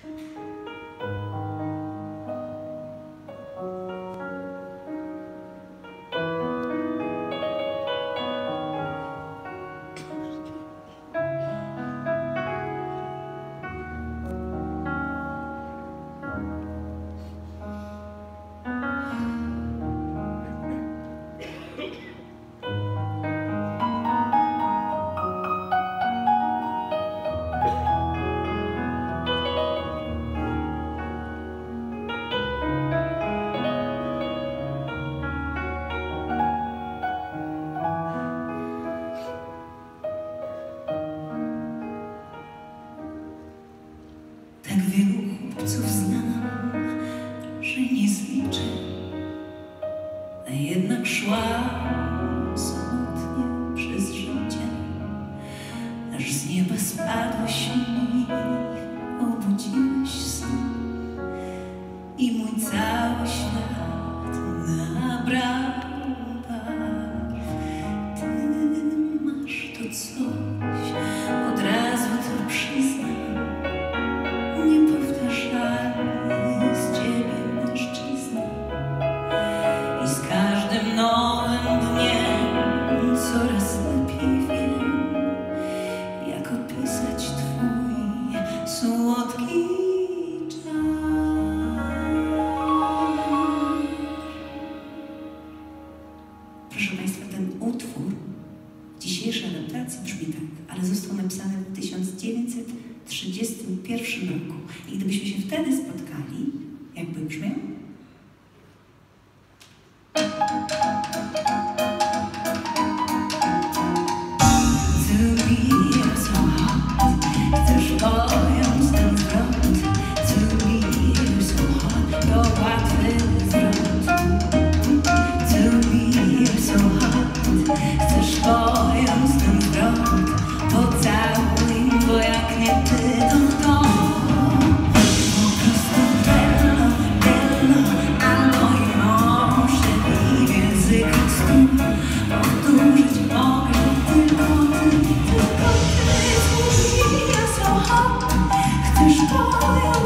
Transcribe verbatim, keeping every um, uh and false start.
Tak wielu chłopców znam, że nie zliczę, a jednak szła samotnie przez życie, aż z nieba spadłeś mi, obudziłeś sen i mój cały świat nabrał barw. Ty masz to coś, od razu to przyznam. Niepowtarzalny z ciebie mężczyzna i z każdym nowym dniem coraz lepiej wiem, jak opisać twój słodki czar. Proszę Państwa, ten utwór w dzisiejszej adaptacji brzmi tak, ale został napisany w tysiąc dziewięćset trzydziestym pierwszym roku. I gdybyśmy się wtedy spotkali, jakby brzmiał? Chcesz pojąć ten zwrot? To be so hot, to łatwy zwrot. To be so hot, chcesz pojąć ten zwrot? Pocałuj, bo jak nie ty, to kto? Po prostu bello, bello, a mój mąż i język stu. Powtórzyć mogę tylko ty, tylko ty. To be so hot, chcesz pojąć